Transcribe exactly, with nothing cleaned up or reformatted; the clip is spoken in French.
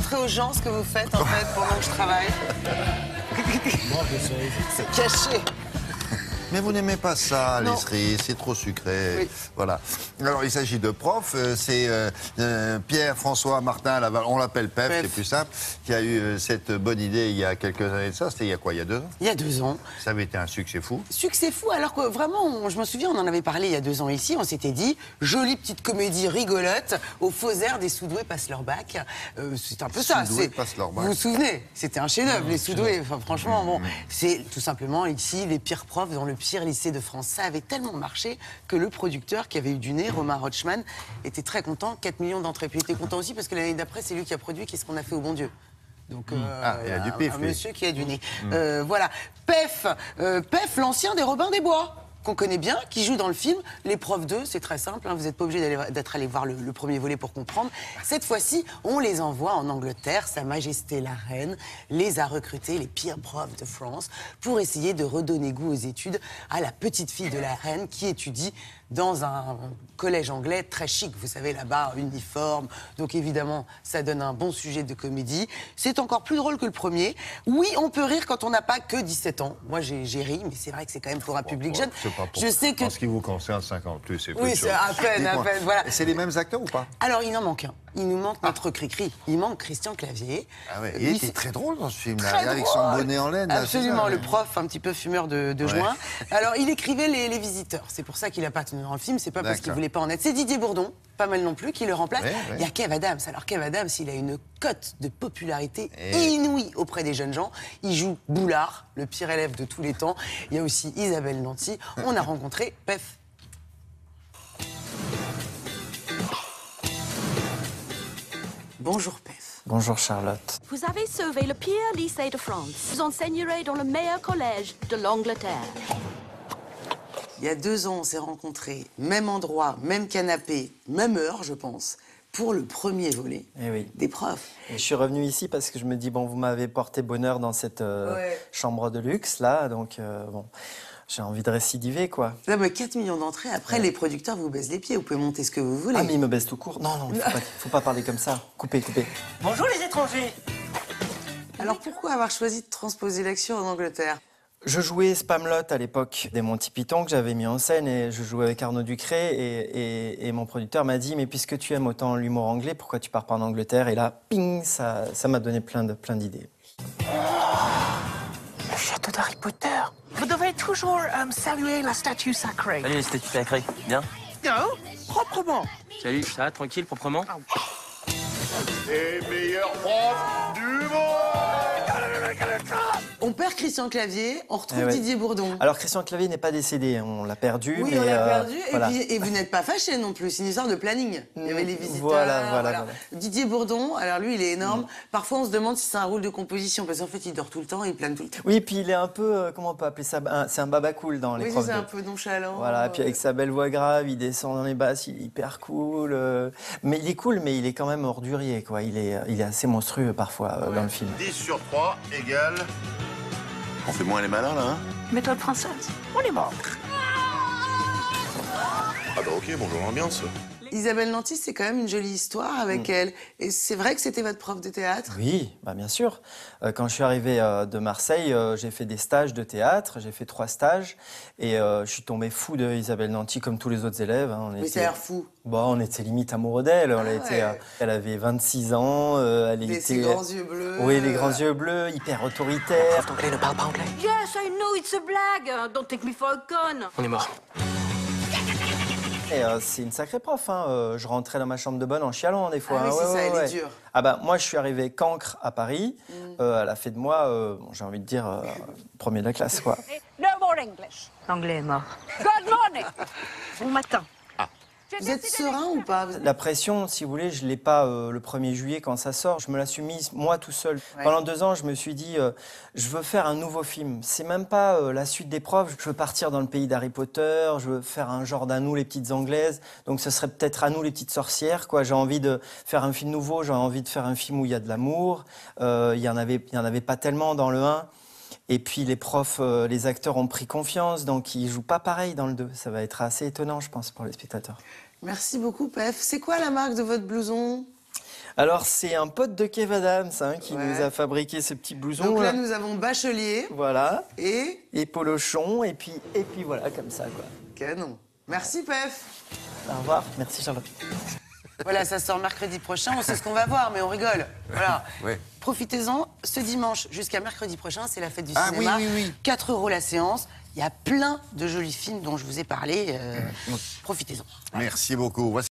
montrer aux gens ce que vous faites, en fait, pendant que je travaille. C'est caché. Mais vous n'aimez pas ça, Non. les cerises, c'est trop sucré. Oui. Voilà. Alors, il s'agit de profs. euh, C'est euh, euh, Pierre, François, Martin, Laval, on l'appelle P E F, P E F. c'est plus simple, qui a eu euh, cette bonne idée il y a quelques années de ça. C'était il y a quoi, il y a deux ans? Il y a deux ans. Ça avait été un succès fou. Succès fou, alors que vraiment, on- je me souviens, on en avait parlé il y a deux ans ici, on s'était dit, jolie petite comédie rigolote, au faux air des Soudoués passent leur bac. Euh, c'est un peu ça. Soudoués c'est- passent leur bac. Vous vous souvenez, c'était un chef-d'œuvre, les Soudoués. Enfin, franchement, bon, c'est tout simplement ici les pires profs dans le pire lycée de France. Ça avait tellement marché que le producteur qui avait eu du nez, Romain Rochman, était très content, quatre millions d'entrées. Puis il était content aussi parce que l'année d'après, c'est lui qui a produit Qu'est-ce qu'on a fait au bon Dieu. Donc, euh, Ah, il a du pif, un, un lui. monsieur qui a du nez. Euh, voilà. P E F, euh, P E F, l'ancien des Robins des Bois, qu'on connaît bien, qui joue dans le film. Les profs deux, c'est très simple, hein, vous n'êtes pas obligé d'aller- d'être allé voir le, le premier volet pour comprendre. Cette fois-ci, on les envoie en Angleterre. Sa Majesté la Reine les a recrutés, les pires profs de France, pour essayer de redonner goût aux études à la petite fille de la Reine qui étudie dans un collège anglais très chic, vous savez, là-bas, uniforme. Donc évidemment, ça donne un bon sujet de comédie. C'est encore plus drôle que le premier. Oui, on peut rire quand on n'a pas que dix-sept ans. Moi, j'ai j'ai ri, mais c'est vrai que c'est quand même pour un public jeune. C'est pas pour- Je sais que... En ce qui vous concerne, cinquante plus, c'est Oui, c'est à peine, à peine, voilà. C'est les mêmes acteurs ou pas? Alors, il en manque un. Il nous manque notre cri-cri. Il manque Christian Clavier. Ah ouais, Euh, il lui, était c'est très drôle dans ce film-là, très avec drôle. son bonnet en laine. là, c'est Absolument, ça, le ouais. prof un petit peu fumeur de, de Ouais. joint. Alors, il écrivait les, les visiteurs. C'est pour ça qu'il n'a pas tenu dans le film. C'est pas parce qu'il D'accord. voulait pas en être. C'est Didier Bourdon, pas mal non plus, qui le remplace. Ouais, ouais. Il y a Kev Adams. Alors, Kev Adams, il a une cote de popularité Et- inouïe auprès des jeunes gens. Il joue Boulard, le pire élève de tous les temps. Il y a aussi Isabelle Nanty. On a rencontré P E F. Bonjour P E F. Bonjour Charlotte. Vous avez sauvé le pire lycée de France. Vous enseignerez dans le meilleur collège de l'Angleterre. Il y a deux ans, on s'est rencontrés, même endroit, même canapé, même heure, je pense, pour le premier volet Eh oui. des profs. Et je suis revenu ici parce que je me dis, bon, vous m'avez porté bonheur dans cette euh, Ouais. chambre de luxe, là, donc euh, bon, j'ai envie de récidiver, quoi. Là, bah, quatre millions d'entrées, après, les producteurs vous baissent les pieds, vous pouvez monter ce que vous voulez. Ah, mais il me baisse tout court. Non, non, il faut pas, faut pas parler comme ça. Coupez, coupez. Bonjour les étrangers. Alors pourquoi avoir choisi de transposer l'action en Angleterre? Je jouais Spamelot à l'époque des Monty Python que j'avais mis en scène et je jouais avec Arnaud Ducré et, et, et mon producteur m'a dit mais puisque tu aimes autant l'humour anglais, pourquoi tu pars pas en Angleterre? Et là, ping, ça, ça m'a donné plein de plein d'idées. Le château d'Harry Potter. Vous devez toujours euh, saluer la statue sacrée. Salut les statues sacrées, bien? Non, proprement. Salut, ça va, tranquille, proprement? Les meilleurs profs du monde! On perd Christian Clavier, on retrouve Eh ouais. Didier Bourdon. Alors Christian Clavier n'est pas décédé, on l'a perdu. Oui, mais, on l'a euh, perdu, et, voilà. puis- et vous n'êtes pas fâché non plus, c'est une histoire de planning. Il y avait les visiteurs. Voilà, voilà, voilà. Didier Bourdon, alors lui, il est énorme. Mm. Parfois, on se demande si c'est un rôle de composition, parce qu'en fait, il dort tout le temps, il plane tout le temps. Oui, puis il est un peu, euh, comment on peut appeler ça, un- c'est un baba cool dans les Oui, profs c'est de- un peu nonchalant. Voilà, puis avec sa belle voix grave, il descend dans les basses, il est hyper cool. euh, Mais il est cool, mais il est quand même ordurier, quoi. Il est, il est assez monstrueux parfois euh, dans le film. dix sur trois égale... On fait moins les malins, là, hein? Méthode française. On est mort. Ah bah ok, bonjour l'ambiance. Isabelle Nanty, c'est quand même une jolie histoire avec Mm. elle. Et c'est vrai que c'était votre prof de théâtre? Oui, bah bien sûr. Euh, quand je suis arrivé euh, de Marseille, euh, j'ai fait des stages de théâtre, j'ai fait trois stages, et euh, je suis tombé fou de Isabelle Nanty comme tous les autres élèves. hein. On Mais était- ça a l'air fou. Bon, on était limite amoureux d'elle. On Ah a été, ouais. euh, elle avait vingt-six ans, euh, elle Mais était... ses grands yeux bleus. Oui, les grands yeux bleus, hyper autoritaire. Prof d'anglais ne parle pas anglais. Yes, I know it's a blague. Don't take me for a con. On est mort. Et, euh, c'est une sacrée prof. Hein. Euh, je rentrais dans ma chambre de bonne en chialant des fois. Ah oui, hein. c'est Ouais, ça, ouais, elle est ouais. dure. Ah bah moi, je suis arrivé cancre à Paris. Euh, elle a fait de moi, euh, bon, j'ai envie de dire, euh, premier de la classe, quoi. No more English. L'anglais est mort. Good morning. Bon matin. Vous êtes serein ou pas? La pression, si vous voulez, je ne l'ai pas euh, le premier juillet quand ça sort. Je me la suis mise moi tout seul. Ouais. Pendant deux ans, je me suis dit, euh, je veux faire un nouveau film. C'est même pas euh, la suite des profs. Je veux partir dans le pays d'Harry Potter. Je veux faire un genre d'À nous les petites Anglaises. Donc ce serait peut-être À nous les petites sorcières. Quoi. J'ai envie de faire un film nouveau. J'ai envie de faire un film où il y a de l'amour. Euh, il y en avait, il y en avait pas tellement dans le un. Et puis les profs, euh, les acteurs ont pris confiance, donc ils jouent pas pareil dans le deux. Ça va être assez étonnant, je pense, pour les spectateurs. Merci beaucoup, P E F. C'est quoi la marque de votre blouson? Alors, c'est un pote de Kev Adams hein, qui Ouais. nous a fabriqué ce petit blouson. Donc là, nous avons Bachelier Voilà. et... Et Polochon, et puis, et puis voilà, comme ça, quoi. Canon. Merci, Pef. Au revoir. Merci, Charlotte. Voilà, ça sort mercredi prochain. On sait ce qu'on va voir, mais on rigole. Voilà. Ouais. Profitez-en. Ce dimanche jusqu'à mercredi prochain, c'est la fête du Ah, cinéma. oui, oui, oui. quatre euros la séance. Il y a plein de jolis films dont je vous ai parlé. Euh, profitez-en. Merci beaucoup. Voici